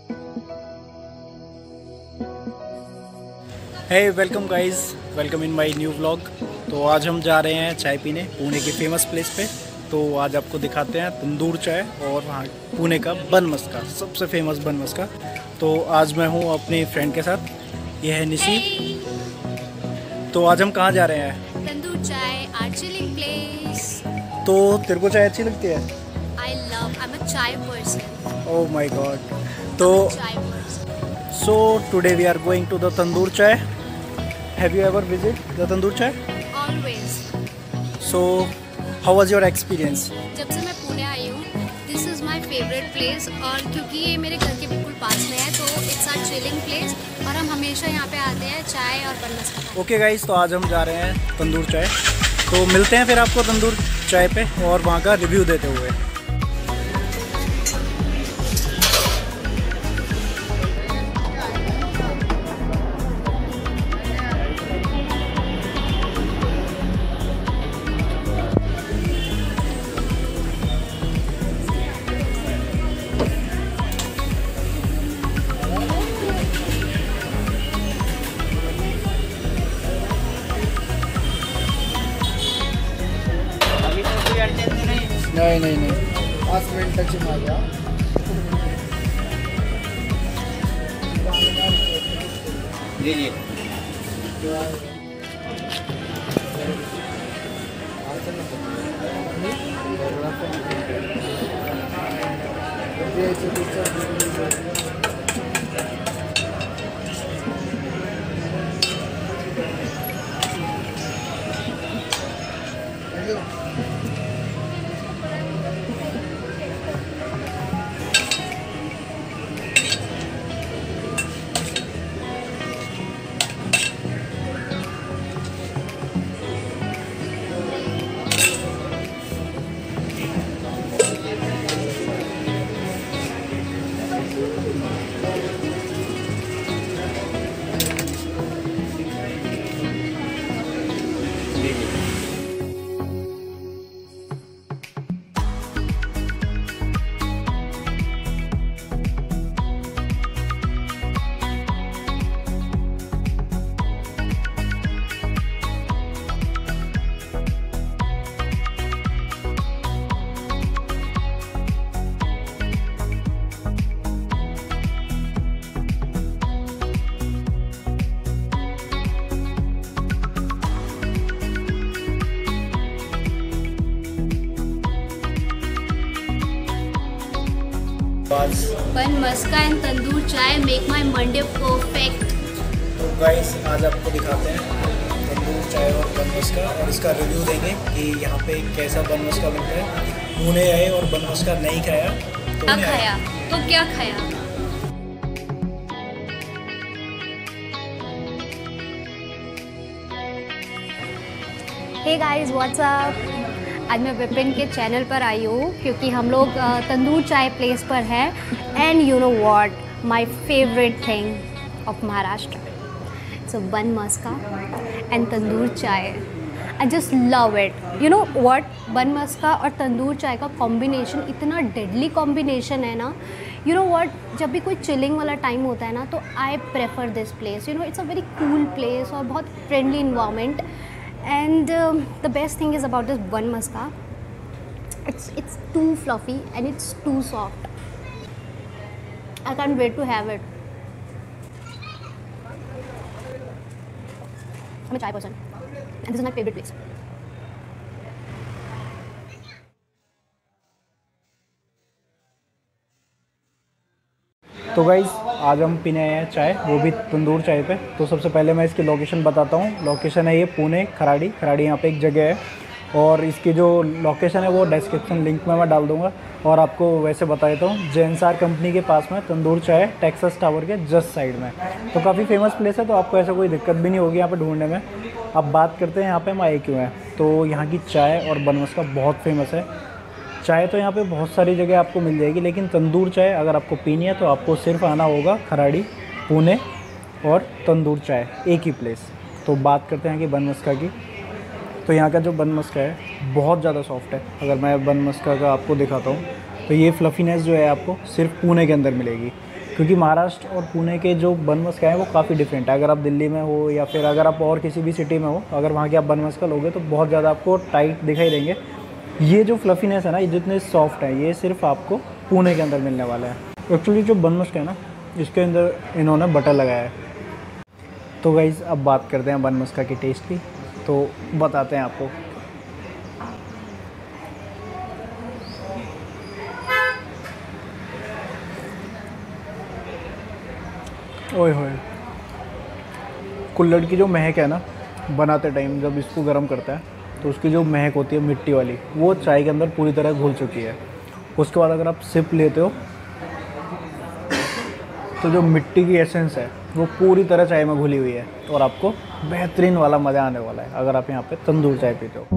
Hey welcome guys, welcome in my new vlog. तो आज हम जा रहे हैं चाय पीने पुणे की फेमस प्लेस पे। तो आज आपको दिखाते हैं तंदूर चाय और वहाँ पुणे का बन मस्का, सबसे फेमस बन मस्का। तो आज मैं हूँ अपने फ्रेंड के साथ, ये है निशी। तो आज हम कहाँ जा रहे हैं? तंदूर चाय, आवर चिलिंग प्लेस। तो तेरे को चाय अच्छी लगती है? आई एम अ चाय पर्सन। Oh my god. तो chai person. So today we are going to the tandoor chai. Have you ever visited the Tandoor Chai? Always. So, how was your experience? जब से मैं पुणे आई हूँ, this is my favorite place। और क्योंकि ये मेरे घर के बिल्कुल पास में है, तो it's our chilling place और हम हमेशा यहाँ पे आते हैं चाय और बन मस्का। ओके गाइस, तो आज हम जा रहे हैं तंदूर चाय। तो मिलते हैं फिर आपको तंदूर चाय पे और वहाँ का रिव्यू देते हुए। नहीं 5 मिनट तक आ गया। जी बन maska and tandoor chai make my Monday perfect. तो गाइस, आज आपको दिखाते हैं तंदूर चाय और बन मस्का और इसका रिव्यू देंगे कि यहाँ पे कैसा बन मस्का बनता है। पुणे आए और बन मस्का नहीं खाया तो क्या खाया? तो क्या खाया? Hey guys, what's up. आज मैं विपिन के चैनल पर आई हूँ क्योंकि हम लोग तंदूर चाय प्लेस पर हैं। And you know what, my favourite thing of Maharashtra, so bun maska and tandoor chai. I just love it. You know what, bun maska और तंदूर चाय का कॉम्बिनेशन इतना डेडली कॉम्बिनेशन है ना। यू नो व्हाट, जब भी कोई चिलिंग वाला टाइम होता है ना, तो I prefer this place. You know, it's a very cool place और बहुत friendly environment. And the best thing is about this bun maska, it's too fluffy and it's too soft. I can't wait to have it. I'm a chai person and this is my favorite place. तो guys, आज हम पीने आए हैं चाय, वो भी तंदूर चाय पे। तो सबसे पहले मैं इसकी लोकेशन बताता हूँ। लोकेशन है ये पुणे खराड़ी यहाँ पे एक जगह है और इसकी जो लोकेशन है वो डिस्क्रिप्शन लिंक में मैं डाल दूँगा। और आपको वैसे बता देता हूँ, जेएनसार कंपनी के पास में तंदूर चाय टेक्सास टावर के जस्ट साइड में। तो काफ़ी फेमस प्लेस है, तो आपको ऐसा कोई दिक्कत भी नहीं होगी यहाँ पर ढूंढने में। अब बात करते हैं यहाँ पर हम आए क्यों हैं। तो यहाँ की चाय और बन मस्का बहुत फेमस है। चाय तो यहाँ पे बहुत सारी जगह आपको मिल जाएगी, लेकिन तंदूर चाय अगर आपको पीनी है तो आपको सिर्फ आना होगा खराड़ी, पुणे और तंदूर चाय एक ही प्लेस। तो बात करते हैं कि बन मस्का की। तो यहाँ का जो बन मस्का है बहुत ज़्यादा सॉफ्ट है। अगर मैं बन मस्का का आपको दिखाता हूँ तो ये फ्लफ़ीनेस जो है आपको सिर्फ पुणे के अंदर मिलेगी। क्योंकि महाराष्ट्र और पुणे के जो बन मस्का है वो काफ़ी डिफरेंट है। अगर आप दिल्ली में हो या फिर अगर आप और किसी भी सिटी में हो, अगर वहाँ के आप बन मस्का लोगे तो बहुत ज़्यादा आपको टाइट दिखाई देंगे। ये जो फ्लफीनेस है ना, ये जितने सॉफ्ट है, ये सिर्फ आपको पुणे के अंदर मिलने वाला है। एक्चुअली जो बन मस्का है ना, इसके अंदर इन्होंने बटर लगाया है। तो गाइज़ अब बात करते हैं बन मस्का की टेस्ट की, तो बताते हैं आपको। ओए होए, कुल्हड़ की जो महक है ना, बनाते टाइम जब इसको गर्म करता है तो उसकी जो महक होती है मिट्टी वाली, वो चाय के अंदर पूरी तरह घुल चुकी है। उसके बाद अगर आप सिप लेते हो तो जो मिट्टी की एसेंस है वो पूरी तरह चाय में घुली हुई है और आपको बेहतरीन वाला मज़ा आने वाला है अगर आप यहाँ पे तंदूर चाय पीते हो।